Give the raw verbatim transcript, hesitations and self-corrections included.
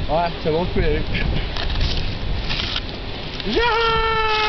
Ouais, c'est bon, tu peux y aller. Yeah!